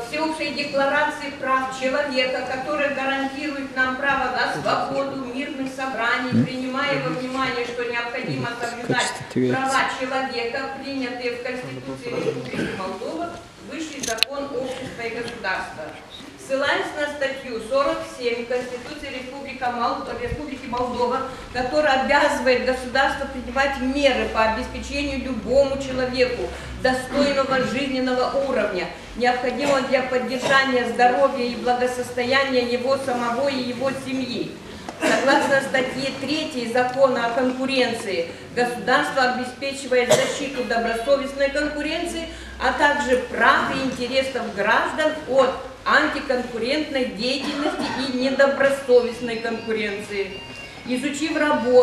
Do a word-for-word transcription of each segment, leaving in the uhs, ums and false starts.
Всеобщей декларации прав человека, которая гарантирует нам право на свободу мирных собраний, принимая во внимание, что необходимо соблюдать права человека, принятые в Конституции Республики Молдова, высший закон общества и государства. Ссылаясь на статью сорок семь Конституции Республики Молдова, Республики Молдова, которая обязывает государство принимать меры по обеспечению любому человеку достойного жизненного уровня, необходимого для поддержания здоровья и благосостояния его самого и его семьи. Согласно статье третьей Закона о конкуренции, государство обеспечивает защиту добросовестной конкуренции, а также прав и интересов граждан от антиконкурентной деятельности и недобросовестной конкуренции. Изучив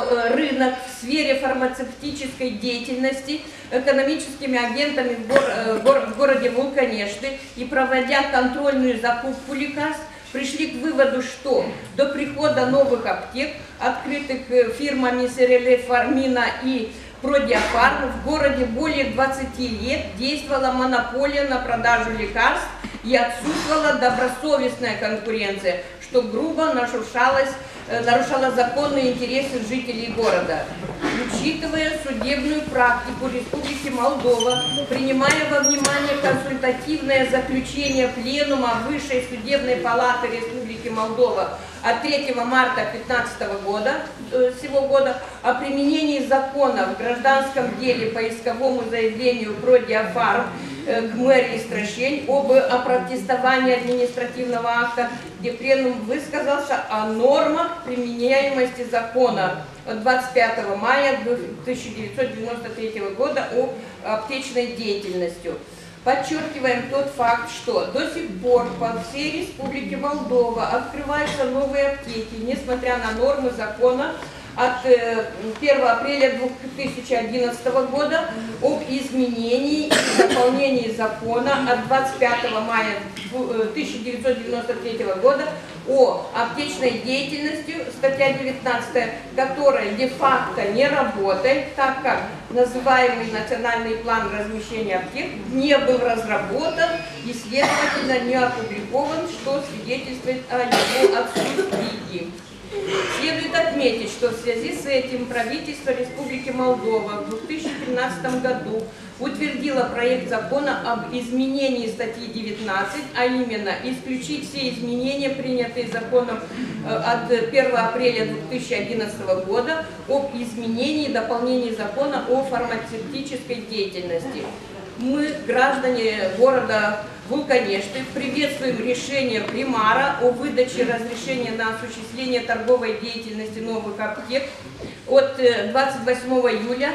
рынок в сфере фармацевтической деятельности экономическими агентами в, гор гор в городе Вулканешты и проводя контрольную закупку лекарств, пришли к выводу, что до прихода новых аптек, открытых фирмами Сереле, Фармина и Продиафарм, в городе более двадцати лет действовала монополия на продажу лекарств и отсутствовала добросовестная конкуренция, что грубо нарушалось, нарушало законные интересы жителей города. Учитывая судебную практику Республики Молдова, принимая во внимание консультативное заключение Пленума Высшей судебной палаты Республики Молдова от третьего марта две тысячи пятнадцатого года, сего года о применении закона в гражданском деле по исковому заявлению Продиафарм к мэрии Страшень об опротестовании административного акта, где Пленум высказался о нормах применяемости закона от двадцать пятого мая тысяча девятьсот девяносто третьего года о аптечной деятельности. Подчеркиваем тот факт, что до сих пор по всей Республике Молдова открываются новые аптеки, несмотря на нормы закона от первого апреля две тысячи одиннадцатого года об изменении и дополнении закона от двадцать пятого мая тысяча девятьсот девяносто третьего года о аптечной деятельности, статья девятнадцатая, которая де-факто не работает, так как называемый национальный план размещения аптек не был разработан и, следовательно, не опубликован, что свидетельствует о его отсутствии. Следует отметить, что в связи с этим правительство Республики Молдова в две тысячи тринадцатом году утвердило проект закона об изменении статьи девятнадцать, а именно исключить все изменения, принятые законом от первого апреля две тысячи одиннадцатого года об изменении и дополнении закона о фармацевтической деятельности. Мы, граждане города Вулканешты, приветствуем решение примара о выдаче разрешения на осуществление торговой деятельности новых аптек от двадцать восьмого июля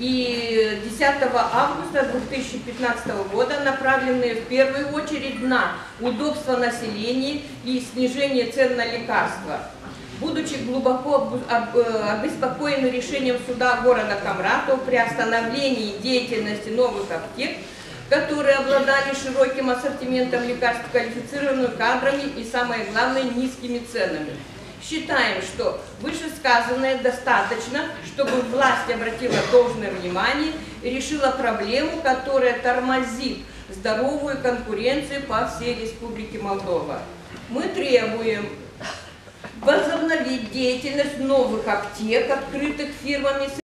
и десятого августа две тысячи пятнадцатого года, направленные в первую очередь на удобство населения и снижение цен на лекарства. Будучи глубоко обеспокоены решением суда города Камрат о приостановлении деятельности новых аптек, которые обладали широким ассортиментом лекарств, квалифицированными кадрами и, самое главное, низкими ценами. Считаем, что вышесказанное достаточно, чтобы власть обратила должное внимание и решила проблему, которая тормозит здоровую конкуренцию по всей Республике Молдова. Мы требуем возобновить деятельность новых аптек, открытых фирмами